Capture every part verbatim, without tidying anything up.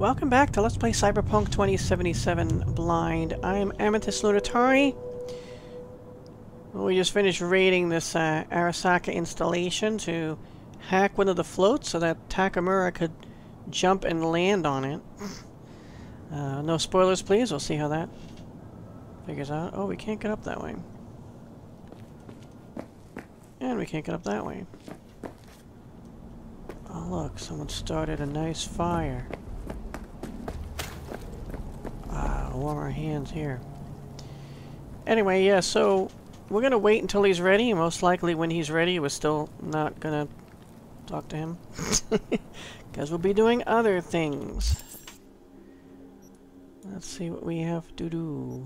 Welcome back to Let's Play Cyberpunk twenty seventy-seven Blind. I'm Amethyst Lunitari. We just finished raiding this uh, Arasaka installation to hack one of the floats so that Takamura could jump and land on it. Uh, no spoilers, please. We'll see how that figures out. Oh, we can't get up that way. And we can't get up that way. Oh, look. Someone started a nice fire. Ah, warm our hands here. Anyway, yeah, so we're going to wait until he's ready. Most likely when he's ready, we're still not going to talk to him. Because we'll be doing other things. Let's see what we have to do.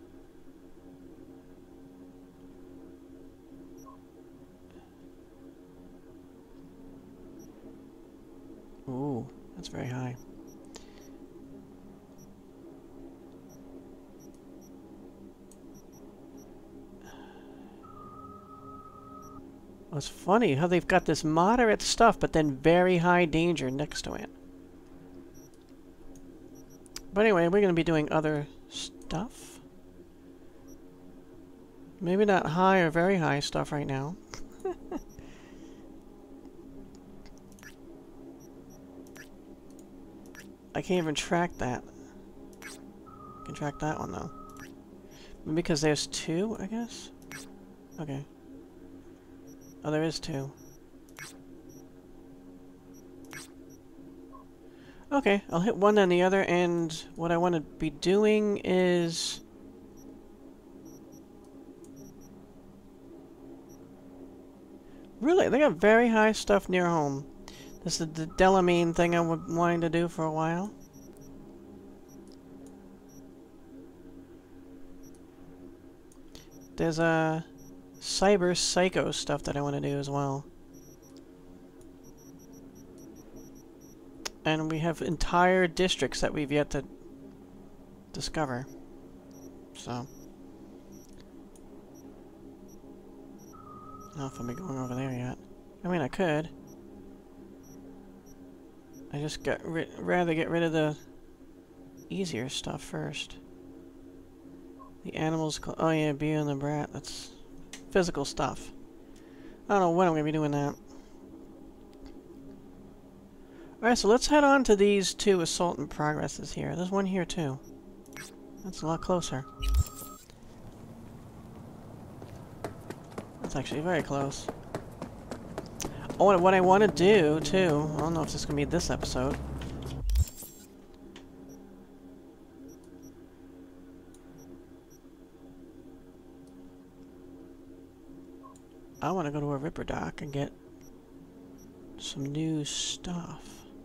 Ooh, that's very high. Well, it's funny how they've got this moderate stuff, but then very high danger next to it. But anyway, we're going to be doing other stuff. Maybe not high or very high stuff right now. I can't even track that. I can track that one, though. Maybe because there's two, I guess? Okay. Oh, there is two. Okay, I'll hit one then the other, and what I want to be doing is... Really, they got very high stuff near home. This is the Delamine thing I've been wanting to do for a while. There's a cyber psycho stuff that I want to do as well. And we have entire districts that we've yet to discover. So. I don't know if I'll be going over there yet. I mean, I could. I just got ri rather get rid of the easier stuff first. The animals, oh yeah, Bee and the Brat, that's physical stuff. I don't know when I'm going to be doing that. Alright, so let's head on to these two assault in progresses here. There's one here too. That's a lot closer. That's actually very close. Oh, and what I want to do, too, I don't know if this is going to be this episode. I want to go to a Ripper Dock and get some new stuff.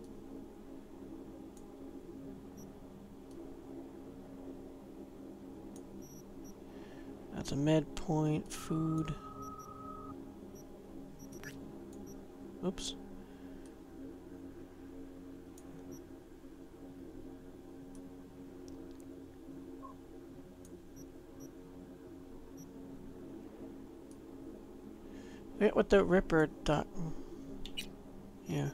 That's a med point, food. Oops. Wait, what the Ripper Dock? Yeah.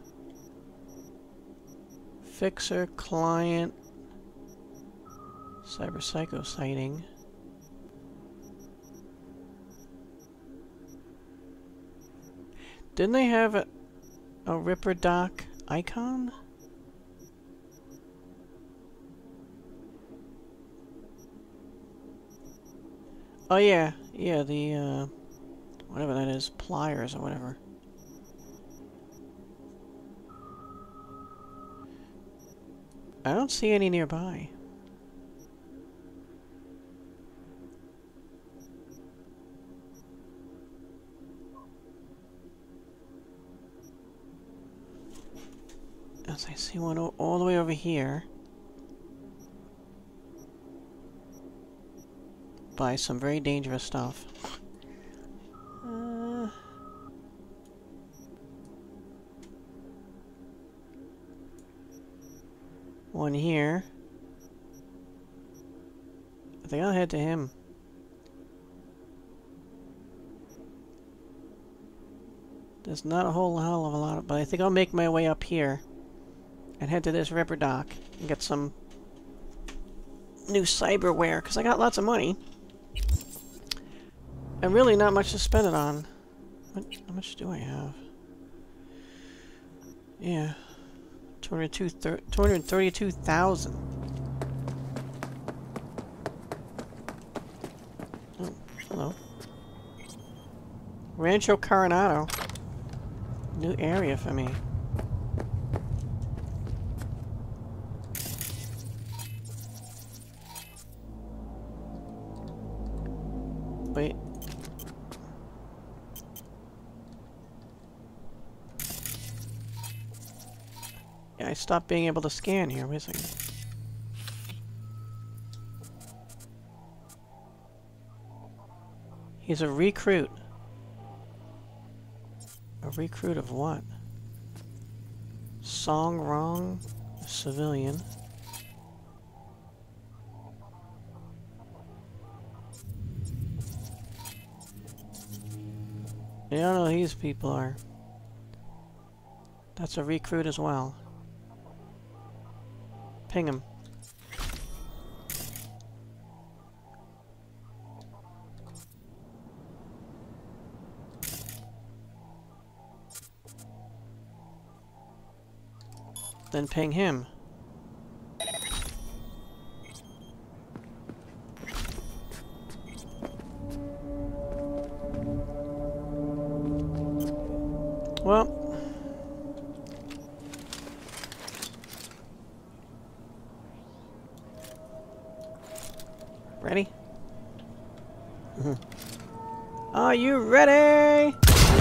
Fixer, client, cyber psycho sighting. Didn't they have a, a Ripper Dock icon? Oh yeah, yeah, the, uh, whatever that is, pliers or whatever. I don't see any nearby. As I see one o all the way over here. By some very dangerous stuff. Uh, one here. I think I'll head to him. There's not a whole hell of a lot, but I think I'll make my way up here and head to this river dock and get some new cyberware, because I got lots of money. And really not much to spend it on. What, how much do I have? Yeah. two hundred thirty-two thousand. Oh, hello. Rancho Coronado. New area for me. Wait. Yeah, I stopped being able to scan here. Wait a second. He's a recruit. A recruit of what? Song Wrong? A civilian. I don't know who these people are. That's a recruit as well. Ping him. Then ping him. Well, ready? Mm-hmm. Are you ready?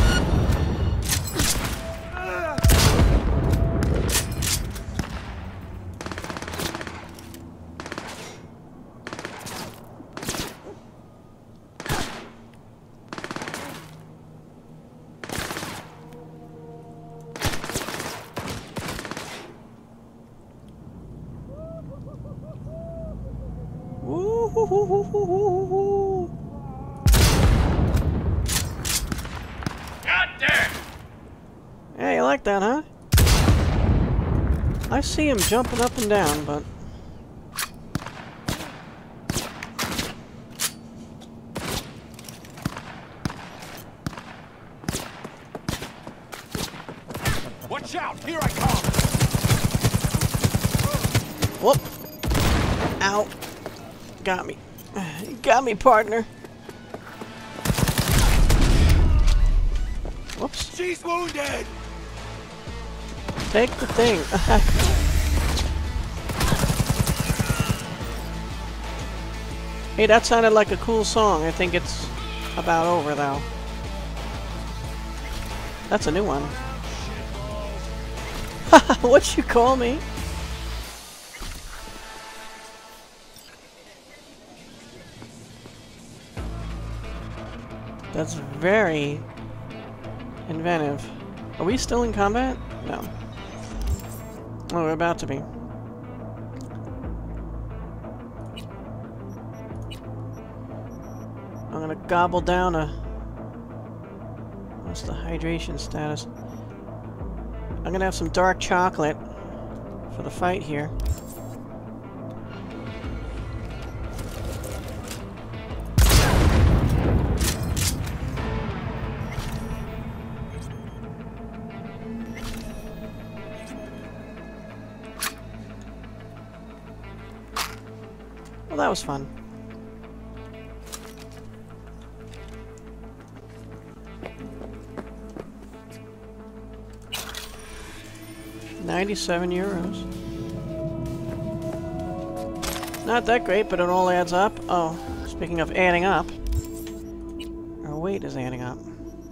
God damn! Hey, you like that, huh? I see him jumping up and down, but... Watch out! Here I come! Whoop! Ow! Got me. Got me, partner. Whoops. She's wounded! Take the thing. Hey, that sounded like a cool song. I think it's about over, though. That's a new one. What'd you call me? That's very inventive. Are we still in combat? No. Oh, we're about to be. I'm gonna gobble down a... What's the hydration status? I'm gonna have some dark chocolate for the fight here. Well, that was fun. ninety-seven euros. Not that great, but it all adds up. Oh, speaking of adding up, our weight is adding up.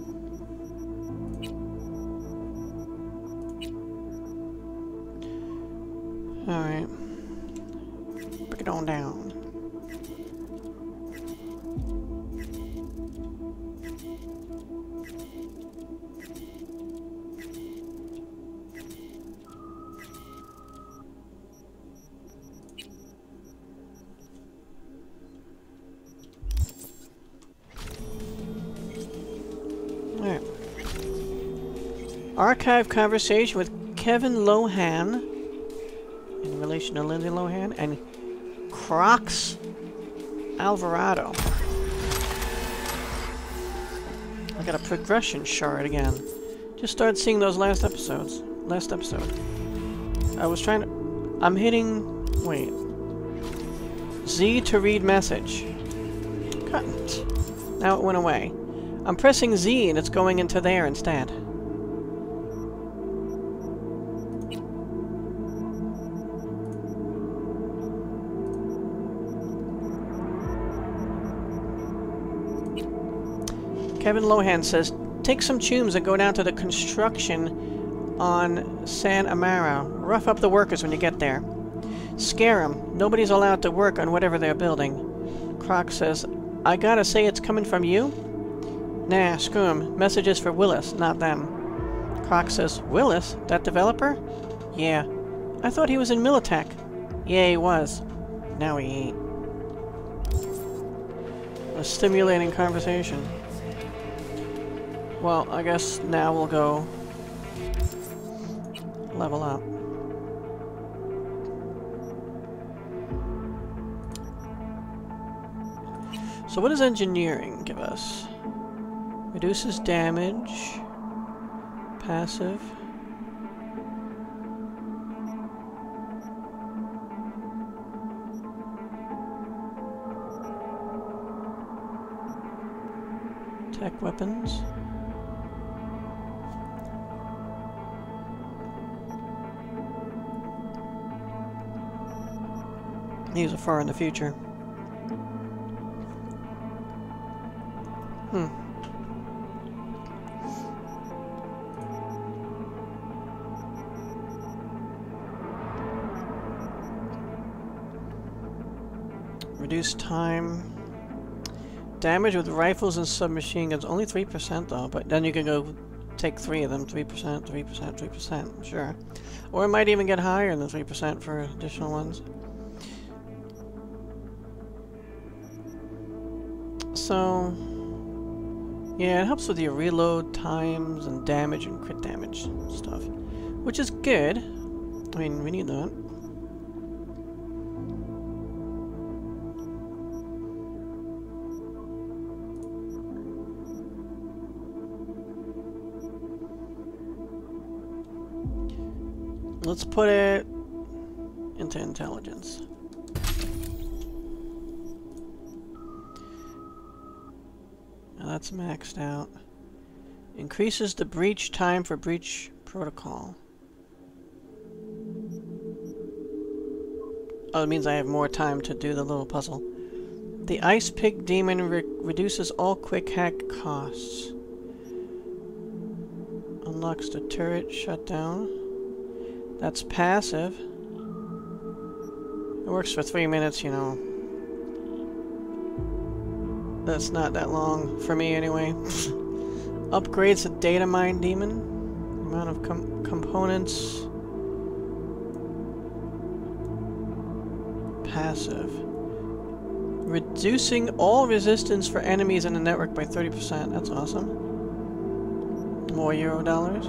Alright. Break it on down. Archive conversation with Kevin Lohan. in relation to Lindsay Lohan, and Crocs Alvarado. I got a progression shard again. Just started seeing those last episodes. Last episode. I was trying to... I'm hitting... Wait. Z to read message. Cut. Now it went away. I'm pressing Z and it's going into there instead. Kevin Lohan says, take some chooms and go down to the construction on San Amaro. Rough up the workers when you get there. Scare them. Nobody's allowed to work on whatever they're building. Croc says, I gotta say it's coming from you? Nah, screw 'em. Messages for Willis, not them. Croc says, Willis? That developer? Yeah. I thought he was in Militech. Yeah, he was. Now he ain't. A stimulating conversation. Well, I guess now we'll go level up. So what does engineering give us? Reduces damage. Passive. Tech weapons. These are far in the future. Hmm. Reduce time. Damage with rifles and submachine guns. Only three percent though, but then you can go take three of them. three percent, three percent, three percent. Sure. Or it might even get higher than three percent for additional ones. So, yeah, it helps with your reload times and damage and crit damage stuff, which is good. I mean, we need that. Let's put it into intelligence. That's maxed out. Increases the breach time for breach protocol. Oh, it means I have more time to do the little puzzle. The Ice Pig Demon re reduces all quick hack costs. Unlocks the turret shutdown. That's passive. It works for three minutes, you know. That's not that long for me anyway. Upgrades the data mine demon. Amount of com components. Passive. Reducing all resistance for enemies in the network by thirty percent. That's awesome. More Euro dollars.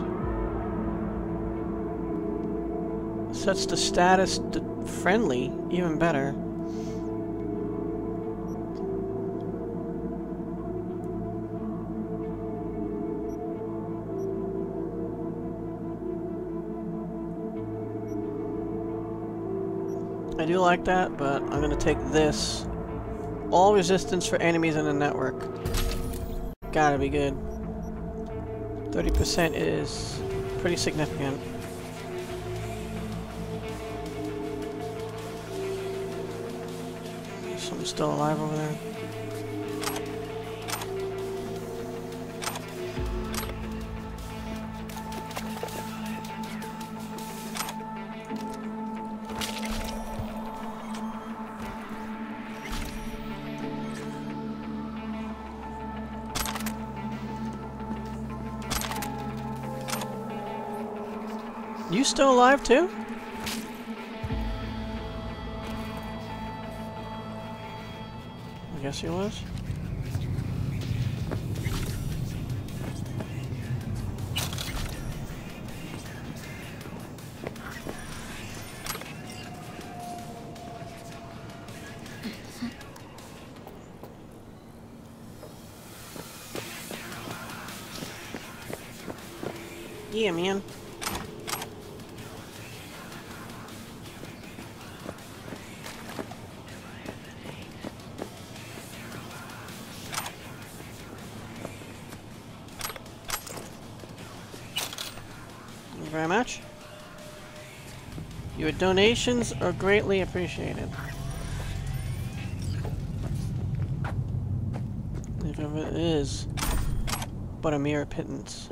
Sets the status to friendly. Even better. I do like that, but I'm gonna take this. All resistance for enemies in the network. Gotta be good. thirty percent is pretty significant. Someone's still alive over there. You still alive too? I guess he was. Yeah, man. Thank you very much. Your donations are greatly appreciated. If ever it is, but a mere pittance.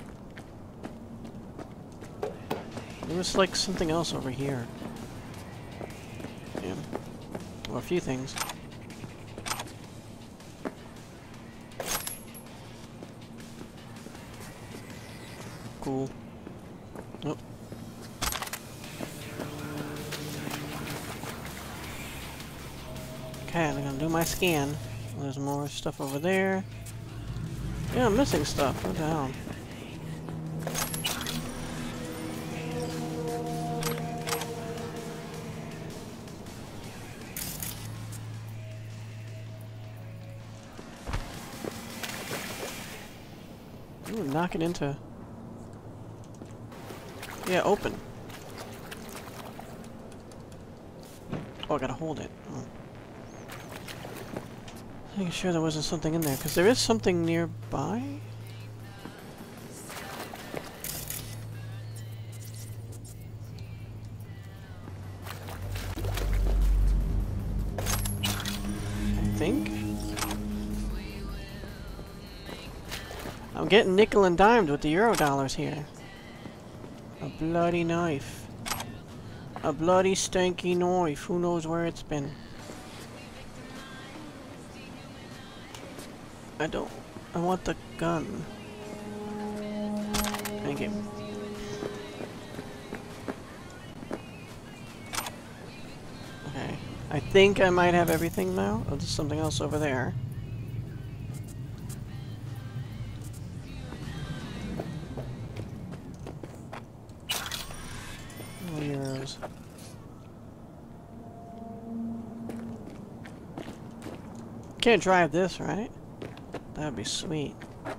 There was like something else over here. Yeah. Well, a few things. Cool. Nope. Okay, I'm gonna do my scan. There's more stuff over there. Yeah, I'm missing stuff. What the hell? Ooh, knock it into... Yeah, open. Oh, I gotta hold it. Oh. Making sure there wasn't something in there, because there is something nearby? I think? I'm getting nickel and dimed with the euro dollars here. A bloody knife. A bloody stanky knife. Who knows where it's been? I don't... I want the gun. Thank you. Okay. I think I might have everything now. Oh, there's something else over there. Oh, euros. Can't drive this, right? That'd be sweet.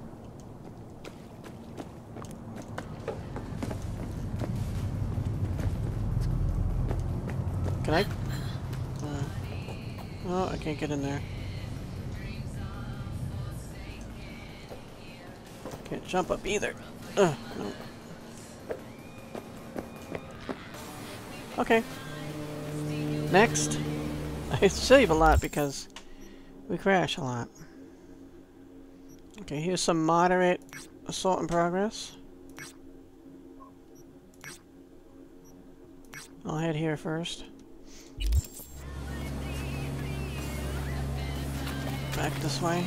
Can I? Uh, oh, I can't get in there. Can't jump up either. Ugh, no. Okay. Next. I save a lot because we crash a lot. Okay, here's some moderate assault in progress. I'll head here first. Back this way.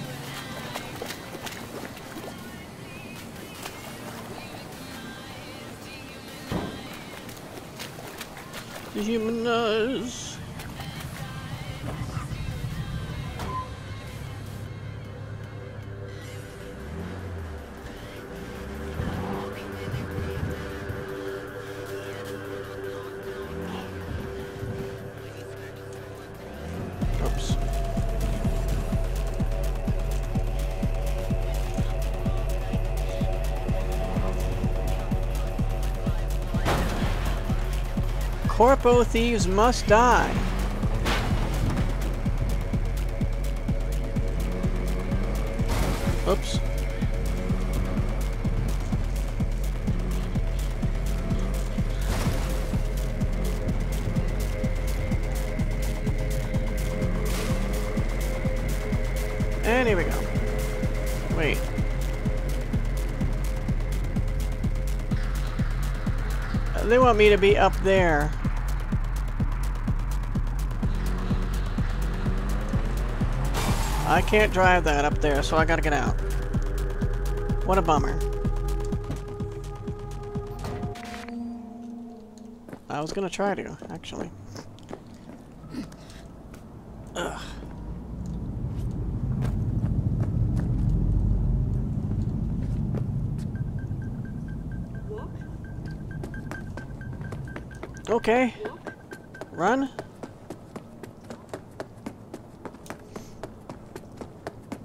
Dehumanize. Oops. Corpo thieves must die. Oops. And here we go. Wait. Uh, they want me to be up there. I can't drive that up there, so I gotta get out. What a bummer. I was gonna try to, actually. Ugh. Okay. Run.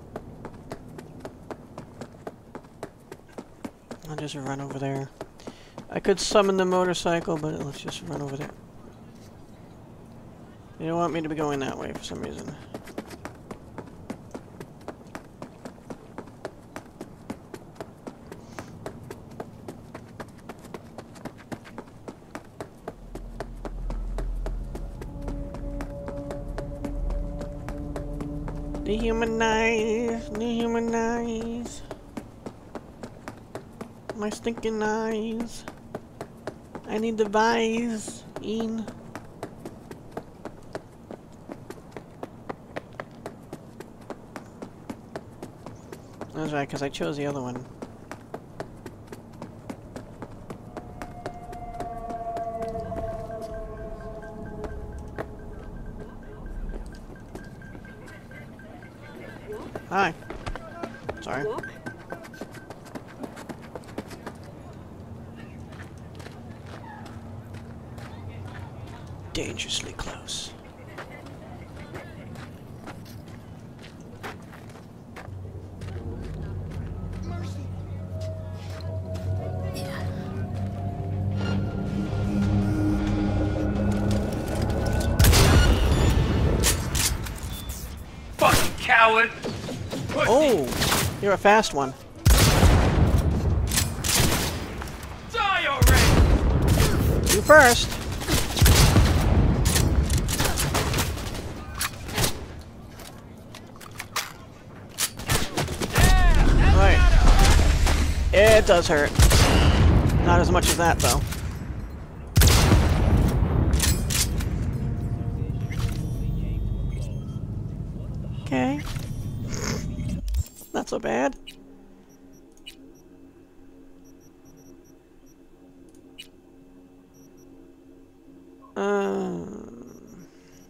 I'll just run over there. I could summon the motorcycle, but let's just run over there. You don't want me to be going that way for some reason. Dehumanize, dehumanize. My stinking eyes. I need the vise, in. That's right, because I chose the other one. Hi. Sorry. Dangerously close. Fucking coward! Pussy. Oh, you're a fast one. Die already! You first. It does hurt. Not as much as that, though. Okay. Not so bad. Um,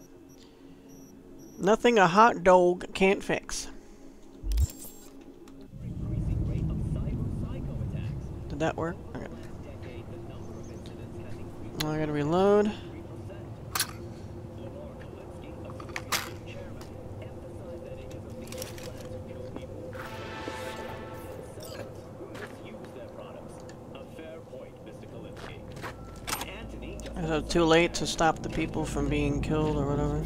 nothing a hot dog can't fix. Did that work? Okay. I gotta reload. Is it too late to stop the people from being killed or whatever?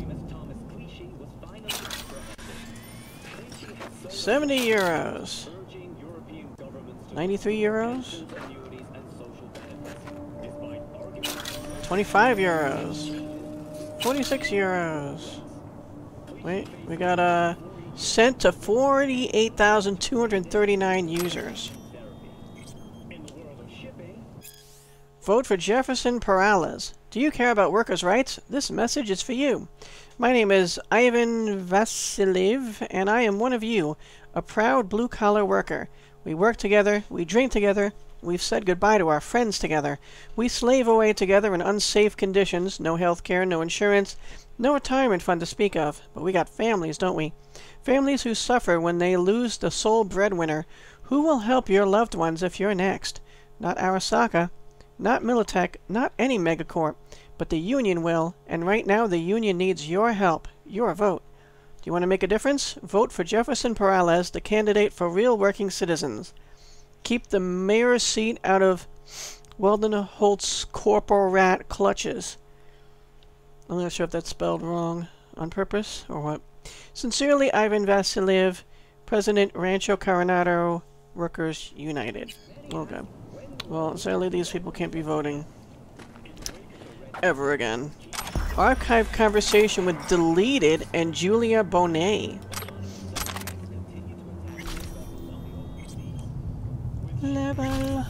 seventy euros. ninety-three euros? twenty-five euros. forty-six euros. Wait, we got uh, sent to forty-eight thousand two hundred thirty-nine users. Vote for Jefferson Perales. Do you care about workers' rights? This message is for you. My name is Ivan Vasiliev, and I am one of you, a proud blue-collar worker. We work together, we drink together, we've said goodbye to our friends together. We slave away together in unsafe conditions, no health care, no insurance, no retirement fund to speak of. But we got families, don't we? Families who suffer when they lose the sole breadwinner. Who will help your loved ones if you're next? Not Arasaka. Not Militech, not any megacorp, but the Union will, and right now the Union needs your help, your vote. Do you want to make a difference? Vote for Jefferson Perales, the candidate for real working citizens. Keep the mayor's seat out of Weldon Holt's corporat clutches. I'm not sure if that's spelled wrong on purpose or what. Sincerely, Ivan Vasiliev, President, Rancho Coronado Workers United. Okay. Well, sadly, these people can't be voting ever again. Archive conversation with Deleted and Julia Bonet. Level.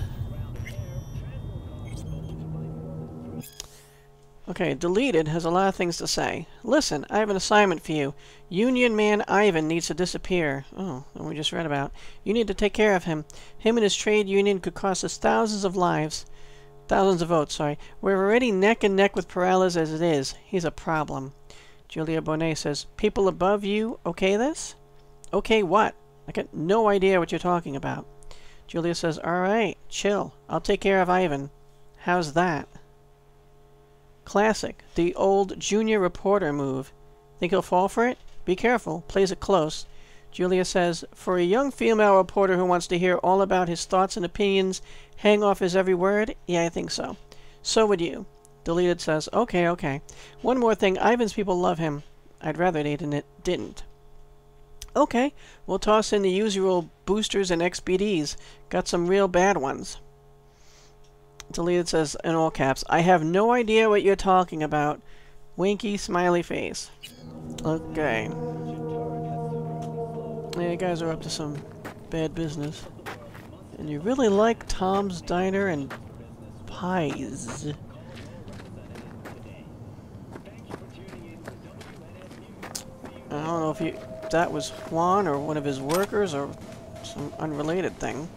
Okay, Deleted has a lot of things to say. Listen, I have an assignment for you. Union man Ivan needs to disappear. Oh, that we just read about. You need to take care of him. Him and his trade union could cost us thousands of lives. Thousands of votes, sorry. We're already neck and neck with Perales as it is. He's a problem. Julia Bonet says, people above you okay this? Okay what? I got no idea what you're talking about. Julia says, alright, chill. I'll take care of Ivan. How's that? Classic. The old junior reporter move. Think he'll fall for it? Be careful. Plays it close. Julia says, for a young female reporter who wants to hear all about his thoughts and opinions, hang off his every word? Yeah, I think so. So would you. Deleted says, okay, okay. One more thing, Ivan's people love him. I'd rather they didn't. didn't. Okay, we'll toss in the usual boosters and X B Ds. Got some real bad ones. Deleted says, in all caps, I have no idea what you're talking about. Winky smiley face. Okay. Yeah, you guys are up to some bad business. And you really like Tom's Diner and Pies. I don't know if you, that was Juan or one of his workers or some unrelated thing.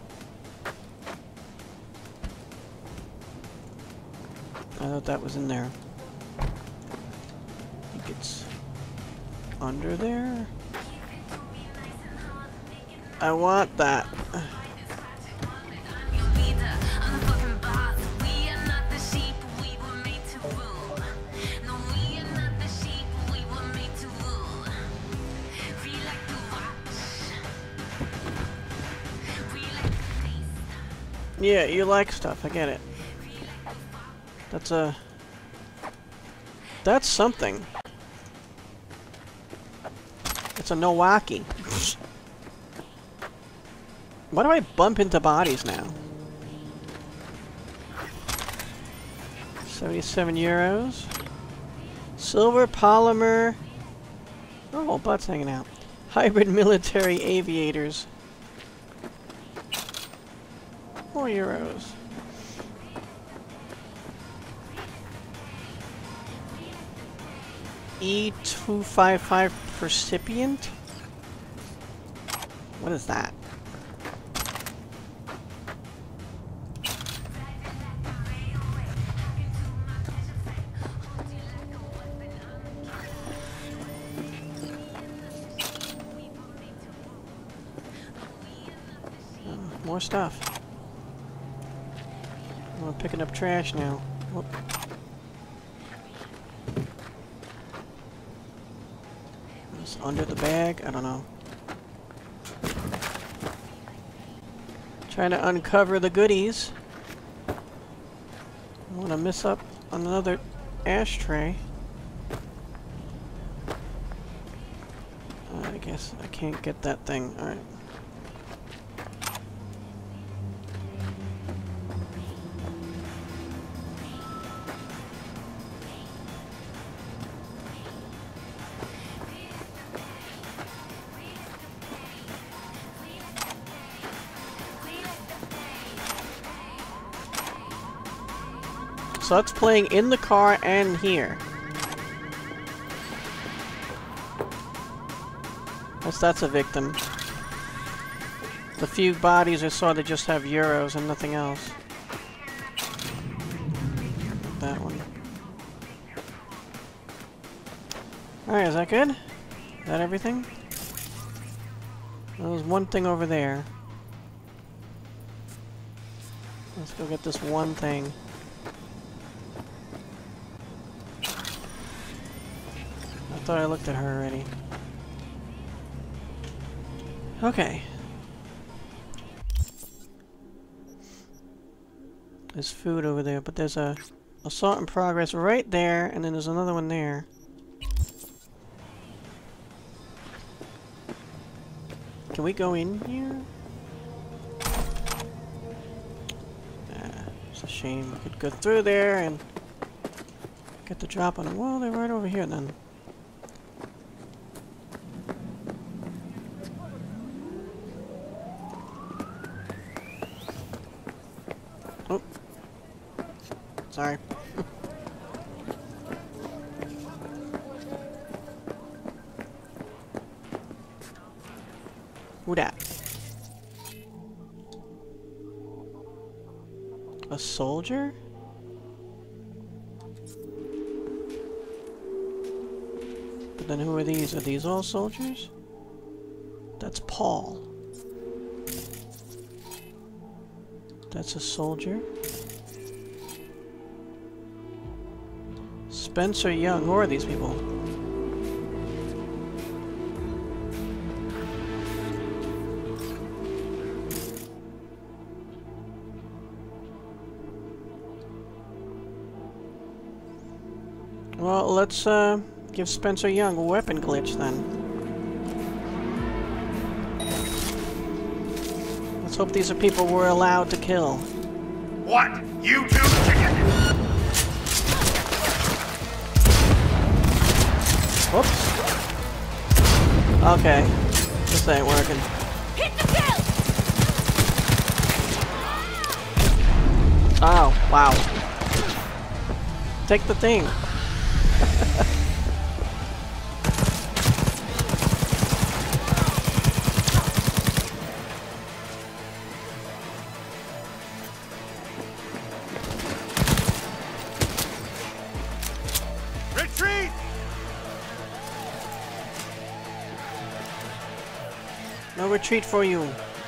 I thought that was in there. I think it's under there. I want that. Yeah, you like stuff, I get it. That's a... That's something. It's a Nowaki. Why do I bump into bodies now? seventy-seven euros. Silver polymer. Oh, butts hanging out. Hybrid military aviators. Four euros. E two fifty-five percipient? What is that? Oh, more stuff. I'm picking up trash now. Whoop. It's under the bag? I don't know. Trying to uncover the goodies. I want to miss up on another ashtray. Uh, I guess I can't get that thing. Alright. So that's playing in the car and here. That's, that's a victim. The few bodies I saw that just have euros and nothing else. That one. Alright, is that good? Is that everything? There was one thing over there. Let's go get this one thing. I thought I looked at her already. Okay. There's food over there, but there's a assault in progress right there, and then there's another one there. Can we go in here? Ah, it's a shame. We could go through there and get the drop on them. Well, they're right over here then. Oh. Sorry. Who dat? A soldier? But then who are these? Are these all soldiers? That's Paul. That's a soldier. Spencer Young. Who are these people? Well, let's uh, give Spencer Young a weapon glitch then. Let's hope these are people we're allowed to kill. What? You two chicken? Whoops. Okay. This ain't working. Hit the kill! Oh, wow. Take the thing. Retreat! No retreat for you.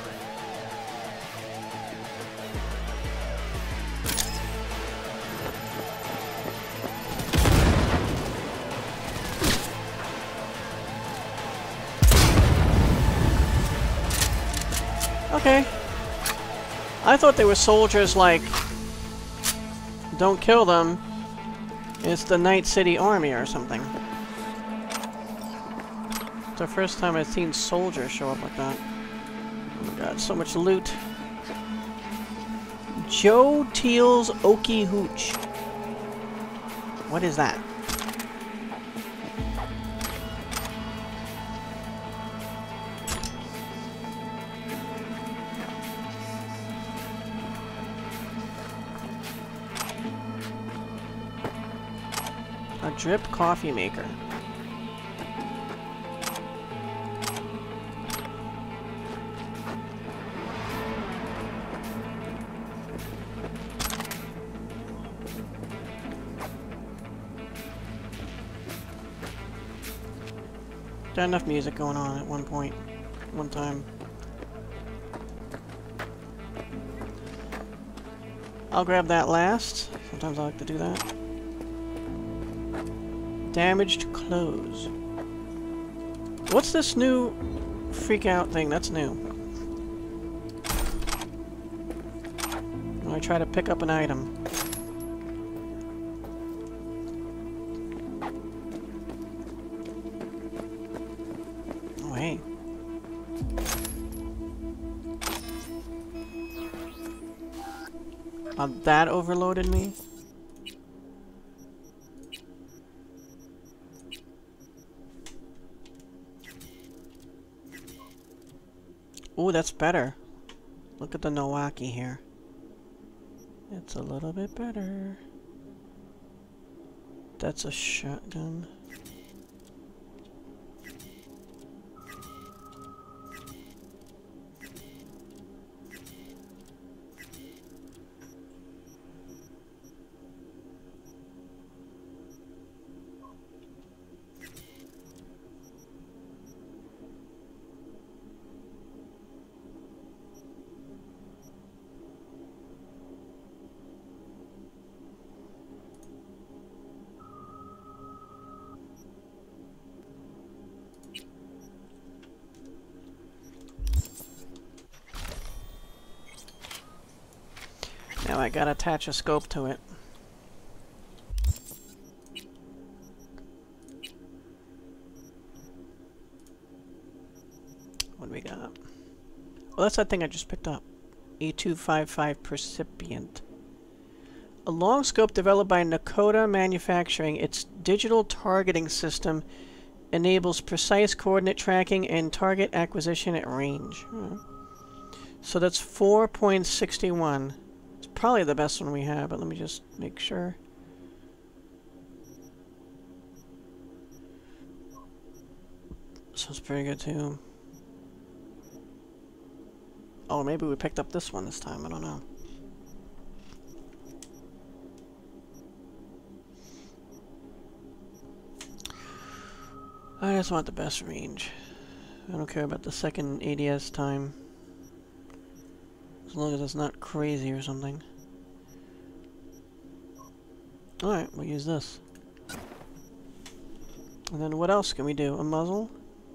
Okay. I thought they were soldiers like, don't kill them. It's the Night City Army or something. It's the first time I've seen soldiers show up like that. Oh my god, so much loot. Joe Teal's Okie Hooch. What is that? A drip coffee maker. Got enough music going on at one point, one time. I'll grab that last. Sometimes I like to do that. Damaged clothes. What's this new freak out thing? That's new. When I try to pick up an item. Oh, hey. Uh, that overloaded me? Ooh, that's better. Look at the Nowaki here. It's a little bit better. That's a shotgun. Now I gotta attach a scope to it. What do we got? Well, that's that thing I just picked up. E two fifty-five Percipient. A long scope developed by Nakota Manufacturing. Its digital targeting system enables precise coordinate tracking and target acquisition at range. Hmm. So that's four point six one. It's probably the best one we have, but let me just make sure. So it's pretty good too. Oh, maybe we picked up this one this time, I don't know. I just want the best range. I don't care about the second A D S time. As long as it's not crazy or something. Alright, we'll use this. And then what else can we do? A muzzle?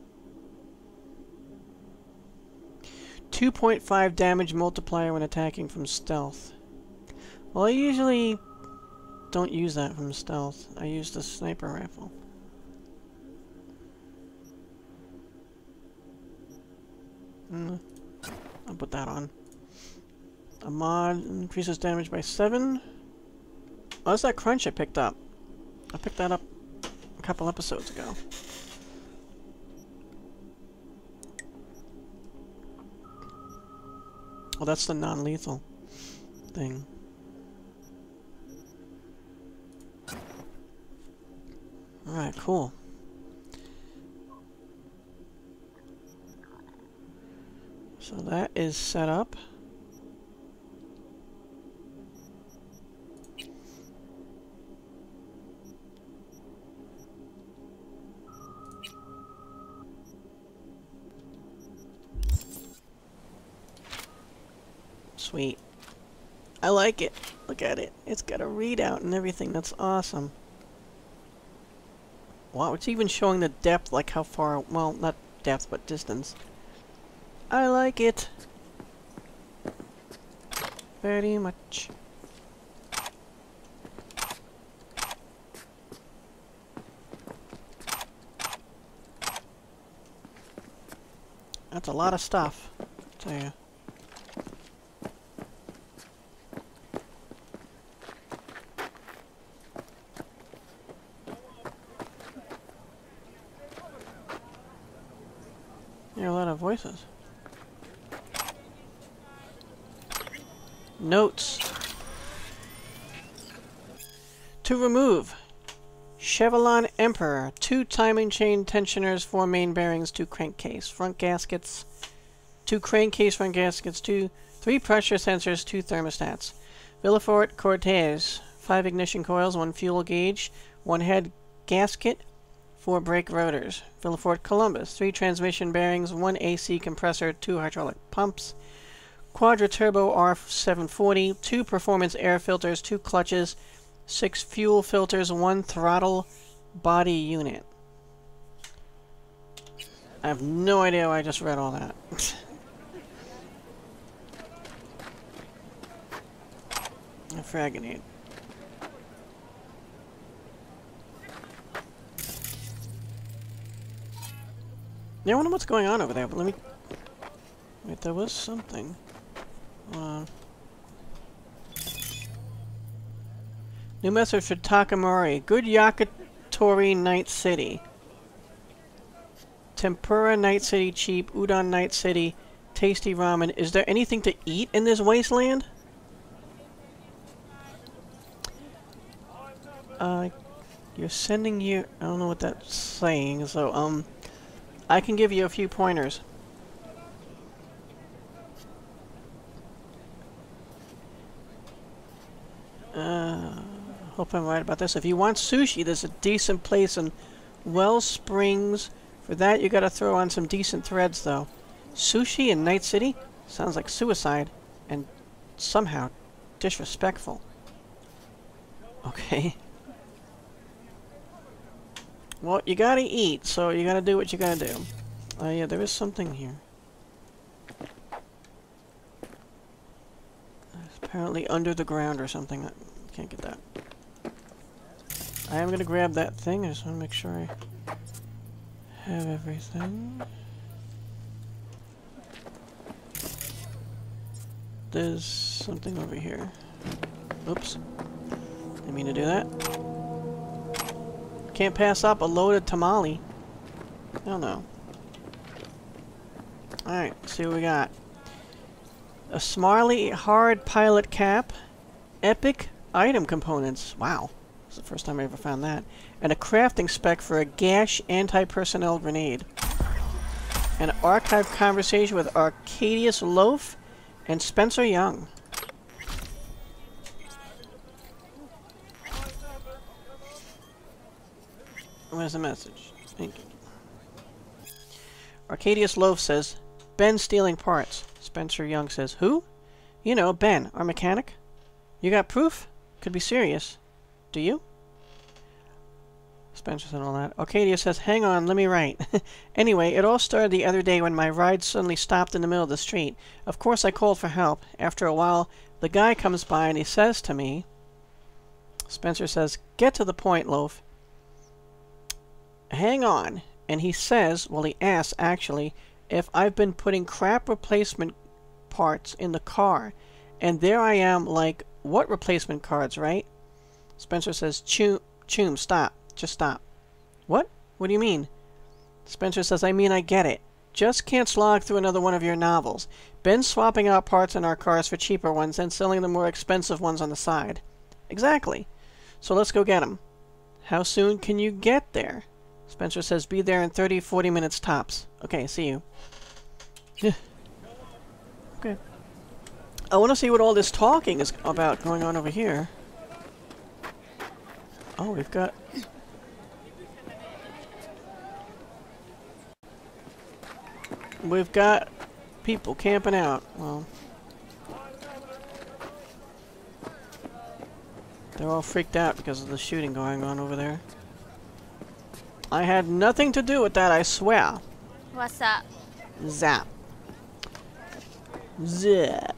two point five damage multiplier when attacking from stealth. Well, I usually don't use that from stealth. I use the sniper rifle. Mm, I'll put that on. A mod increases damage by seven. Oh, that's that crunch I picked up. I picked that up a couple episodes ago. Oh, that's the non-lethal thing. Alright, cool. So that is set up. Sweet. I like it. Look at it. It's got a readout and everything. That's awesome. Wow, it's even showing the depth, like how far, well, not depth, but distance. I like it. Very much. That's a lot of stuff, I'll tell you. There are a lot of voices. Notes. To remove. Chevron Emperor. Two timing chain tensioners, four main bearings, two crankcase. Front gaskets. Two crankcase front gaskets, two, three pressure sensors, two thermostats. Villefort Cortez. Five ignition coils, one fuel gauge, one head gasket, four brake rotors. Villefort Columbus. Three transmission bearings, one A C compressor, two hydraulic pumps. Quadra Turbo R seven forty, two performance air filters, two clutches, six fuel filters, one throttle body unit. I have no idea why I just read all that. A frag grenade. Yeah, I wonder what's going on over there, but let me... Wait, there was something. Hold on. New message for Takamori. Good yakitori Night City. Tempura Night City cheap. Udon Night City. Tasty ramen. Is there anything to eat in this wasteland? Uh, you're sending you... I don't know what that's saying, so, um... I can give you a few pointers. Uh, hope I'm right about this. If you want sushi, there's a decent place in Wells Springs. For that, you gotta throw on some decent threads, though. Sushi in Night City? Sounds like suicide. And somehow disrespectful. Okay. Well, you gotta eat, so you gotta do what you gotta do. Oh, uh, yeah, there is something here. It's apparently under the ground or something. I can't get that. I am gonna grab that thing. I just wanna make sure I have everything. There's something over here. Oops. Didn't mean to do that. Can't pass up a loaded tamale. Hell no. Alright, let's see what we got. A Smarly hard pilot cap. Epic item components. Wow. This is the first time I ever found that. And a crafting spec for a Gash anti-personnel grenade. An archive conversation with Arcadius Loaf and Spencer Young. Where's the message? Thank you. Arcadius Loaf says, Ben stealing parts. Spencer Young says, who? You know, Ben, our mechanic. You got proof? Could be serious. Do you? Spencer said all that. Arcadius says, hang on, let me write. Anyway, it all started the other day when my ride suddenly stopped in the middle of the street. Of course, I called for help. After a while, the guy comes by and he says to me, Spencer says, get to the point, Loaf. Hang on. And he says, well, he asks, actually, if I've been putting crap replacement parts in the car. And there I am, like, what replacement cards, right? Spencer says, Choom, Choom, stop. Just stop. What? What do you mean? Spencer says, I mean, I get it. Just can't slog through another one of your novels. Been swapping out parts in our cars for cheaper ones and selling the more expensive ones on the side. Exactly. So let's go get them. How soon can you get there? Spencer says, be there in thirty, forty minutes tops. Okay, see you. Okay. I want to see what all this talking is about going on over here. Oh, we've got... We've got people camping out. Well, they're all freaked out because of the shooting going on over there. I had nothing to do with that, I swear. What's up? Zap. Zap.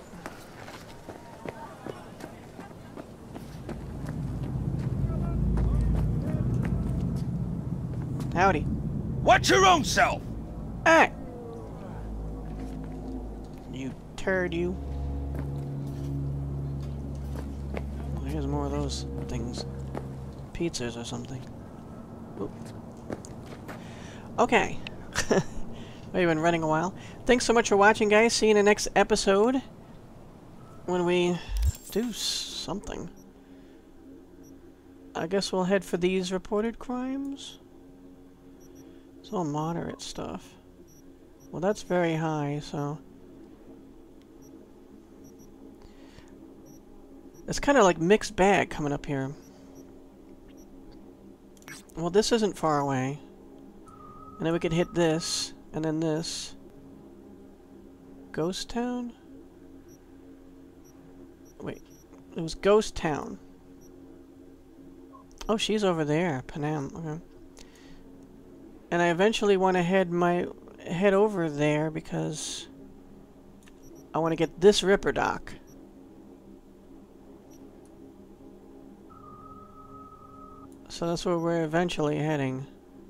Howdy. Watch your own self! Hey! You turd, you. Well, here's more of those things. Pizzas or something. Oop. Okay. We've been running a while. Thanks so much for watching, guys. See you in the next episode when we do something. I guess we'll head for these reported crimes. It's all moderate stuff. Well, that's very high, so... It's kind of like mixed bag coming up here. Well, this isn't far away. And then we could hit this, and then this. Ghost Town? Wait. It was Ghost Town. Oh, she's over there. Panam. Okay. And I eventually want to head my head over there because I want to get this Ripper Dock. So that's where we're eventually heading.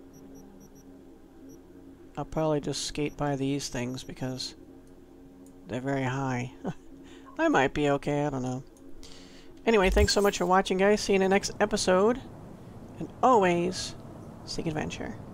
I'll probably just skate by these things because they're very high. I might be okay, I don't know. Anyway, thanks so much for watching, guys. See you in the next episode. And always, seek adventure.